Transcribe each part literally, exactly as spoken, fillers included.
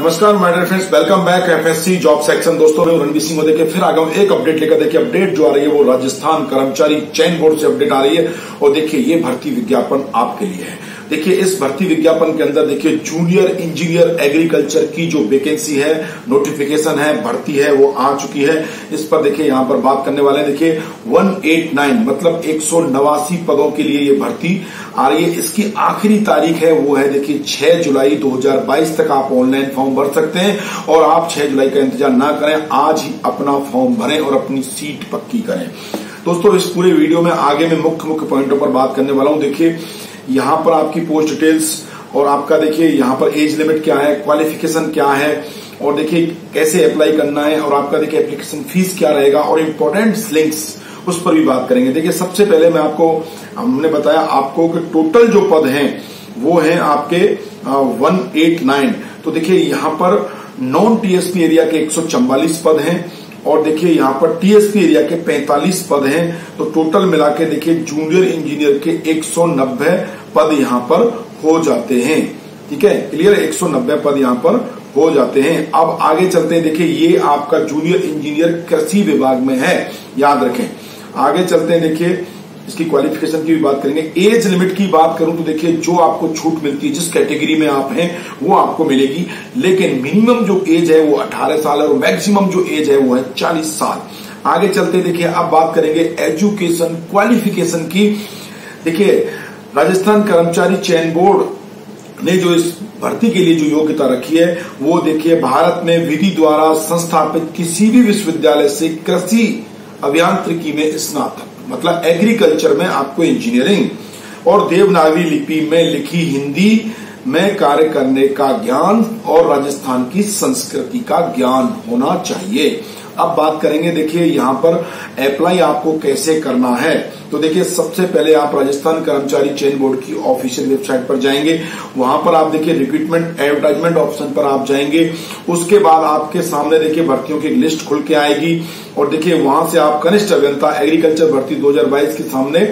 नमस्कार my dear friends, welcome back FSC job section. दोस्तों मैं रणवीर सिंह देखिए फिर आ गया हूं एक अपडेट लेकर। देखिए अपडेट जो आ रही है वो राजस्थान कर्मचारी चयन बोर्ड से अपडेट आ रही है और देखिए ये भर्ती विज्ञापन आपके लिए है। देखिए इस भर्ती विज्ञापन के अंदर देखिए जूनियर इंजीनियर एग्रीकल्चर की जो वैकेंसी है, नोटिफिकेशन है, भर्ती है वो आ चुकी है। इस पर देखिए यहाँ पर बात करने वाले हैं। देखिए एक सौ नवासी मतलब एक सौ नवासी पदों के लिए ये भर्ती आ रही है। इसकी आखिरी तारीख है वो है देखिए छह जुलाई दो हजार बाईस तक आप ऑनलाइन फॉर्म भर सकते हैं और आप छह जुलाई का इंतजार ना करें, आज ही अपना फॉर्म भरें और अपनी सीट पक्की करें। दोस्तों इस पूरे वीडियो में आगे मैं मुख्य मुख्य पॉइंटों पर बात करने वाला हूं। देखिए यहाँ पर आपकी पोस्ट डिटेल्स और आपका देखिए यहाँ पर एज लिमिट क्या है, क्वालिफिकेशन क्या है और देखिए कैसे अप्लाई करना है और आपका देखिए एप्लीकेशन फीस क्या रहेगा और इम्पोर्टेंट लिंक्स उस पर भी बात करेंगे। देखिए सबसे पहले मैं आपको हमने बताया आपको कि टोटल जो पद हैं वो हैं आपके एक सौ नवासी। तो देखिए यहाँ पर नॉन टीएसपी एरिया के एक सौ चौवालीस पद हैं और देखिए यहाँ पर टीएसपी एरिया के पैंतालीस पद हैं। तो टोटल मिला के देखिए जूनियर इंजीनियर के एक सौ नब्बे पद यहाँ पर हो जाते हैं। ठीक है, क्लियर, एक सौ नब्बे पद यहाँ पर हो जाते हैं। अब आगे चलते हैं। देखिए ये आपका जूनियर इंजीनियर कृषि विभाग में है, याद रखें। आगे चलते हैं। देखिए इसकी क्वालिफिकेशन की भी बात करेंगे। एज लिमिट की बात करूं तो देखिए जो आपको छूट मिलती है जिस कैटेगरी में आप हैं वो आपको मिलेगी, लेकिन मिनिमम जो एज है वो अठारह साल है और मैक्सिमम जो एज है वो है चालीस साल। आगे चलते देखिए अब बात करेंगे एजुकेशन क्वालिफिकेशन की। देखिए राजस्थान कर्मचारी चयन बोर्ड ने जो इस भर्ती के लिए जो योग्यता रखी है वो देखिए भारत में विधि द्वारा संस्थापित किसी भी विश्वविद्यालय से कृषि अभियांत्रिकी में स्नातक मतलब एग्रीकल्चर में आपको इंजीनियरिंग और देवनागरी लिपि में लिखी हिंदी में कार्य करने का ज्ञान और राजस्थान की संस्कृति का ज्ञान होना चाहिए। अब बात करेंगे देखिए यहाँ पर अप्लाई आपको कैसे करना है। तो देखिए सबसे पहले आप राजस्थान कर्मचारी चयन बोर्ड की ऑफिशियल वेबसाइट पर जाएंगे। वहां पर आप देखिए रिक्रूटमेंट एडवर्टाइजमेंट ऑप्शन पर आप जाएंगे। उसके बाद आपके सामने देखिए भर्तियों की लिस्ट खुल के आएगी और देखिए वहां से आप कनिष्ठ अभियंता एग्रीकल्चर भर्ती दो हजार बाईस के सामने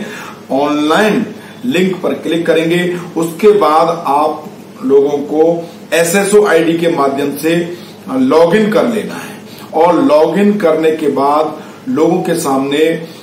ऑनलाइन लिंक पर क्लिक करेंगे। उसके बाद आप लोगों को एसएसओ आईडी के माध्यम से लॉगिन कर लेना है और लॉगिन करने के बाद लोगों के सामने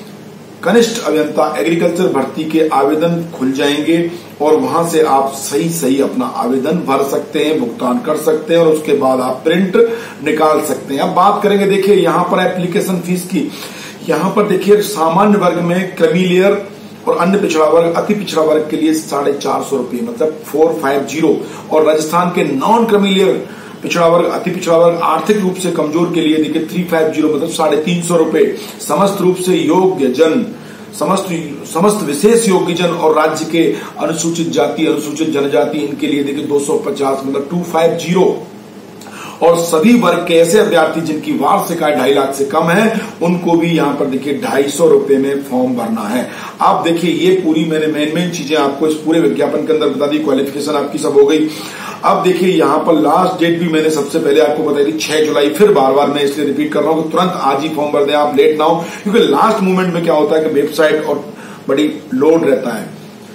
कनिष्ठ अभियंता एग्रीकल्चर भर्ती के आवेदन खुल जाएंगे और वहां से आप सही सही अपना आवेदन भर सकते हैं, भुगतान कर सकते हैं और उसके बाद आप प्रिंट निकाल सकते हैं। अब बात करेंगे देखिए यहाँ पर एप्लीकेशन फीस की। यहाँ पर देखिए सामान्य वर्ग में क्रीमिलेयर और अन्य पिछड़ा वर्ग अति पिछड़ा वर्ग के लिए साढ़े चार सौ रुपये मतलब फोर फाइव जीरो और राजस्थान के नॉन क्रीमिलेयर पिछड़ा वर्ग अति पिछड़ा वर्ग आर्थिक रूप से कमजोर के लिए देखिए तीन सौ पचास मतलब साढ़े तीन सौ रुपए। समस्त रूप से योग्य जन समस्त समस्त विशेष योग्य जन और राज्य के अनुसूचित जाति अनुसूचित जनजाति इनके लिए देखिए दो सौ पचास मतलब दो सौ पचास और सभी वर्ग के ऐसे अभ्यर्थी जिनकी वार्षिक आय ढाई लाख से कम है उनको भी यहाँ पर देखिए ढाई सौ रुपए में फॉर्म भरना है। आप देखिए ये पूरी मैंने मेन मेन चीजें आपको इस पूरे विज्ञापन के अंदर बता दी। क्वालिफिकेशन आपकी सब हो गई। अब देखिए यहाँ पर लास्ट डेट भी मैंने सबसे पहले आपको बताई थी छह जुलाई। फिर बार बार मैं इसलिए रिपीट कर रहा हूँ कि तुरंत आज ही फॉर्म भर दें, आप लेट ना हो, क्योंकि लास्ट मोमेंट में क्या होता है कि वेबसाइट और बड़ी लोड रहता है,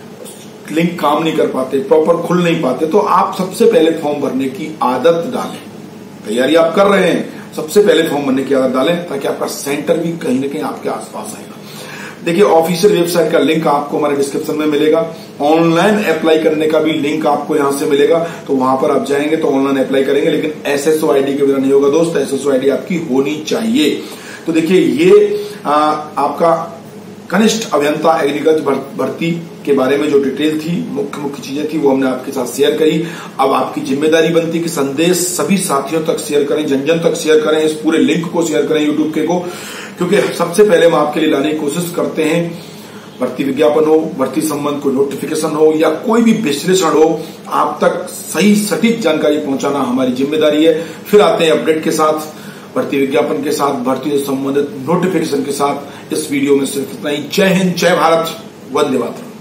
लिंक काम नहीं कर पाते, प्रॉपर खुल नहीं पाते। तो आप सबसे पहले फॉर्म भरने की आदत डालें। तैयारी आप कर रहे हैं, सबसे पहले फॉर्म भरने की आदत डालें ताकि आपका सेंटर भी कहीं ना कहीं आपके आसपास आएगा। देखिए ऑफिशियल वेबसाइट का लिंक आपको हमारे डिस्क्रिप्शन में मिलेगा। ऑनलाइन अप्लाई करने का भी लिंक आपको यहां से मिलेगा, तो वहां पर आप जाएंगे तो ऑनलाइन अप्लाई करेंगे, लेकिन एसएसओ आईडी के बिना नहीं होगा दोस्त। एसएसओ आईडी आपकी होनी चाहिए। तो देखिए ये आ, आपका कनिष्ठ अभियंता एग्रीकल्चर भर्ती के बारे में जो डिटेल थी, मुख्य मुख्य चीजें थी, वो हमने आपके साथ शेयर करी। अब आपकी जिम्मेदारी बनती कि संदेश सभी साथियों तक शेयर करें, जन जन तक शेयर करें, इस पूरे लिंक को शेयर करें यूट्यूब के को, क्योंकि सबसे पहले हम आपके लिए लाने की कोशिश करते हैं। भर्ती विज्ञापन हो, भर्ती संबंध कोई नोटिफिकेशन हो या कोई भी विश्लेषण हो, आप तक सही सटीक जानकारी पहुंचाना हमारी जिम्मेदारी है। फिर आते हैं अपडेट के साथ, भर्ती विज्ञापन के साथ, भर्ती से संबंधित नोटिफिकेशन के साथ। इस वीडियो में सिर्फ इतना ही। जय हिंद, जय भारत, वंदे मातरम।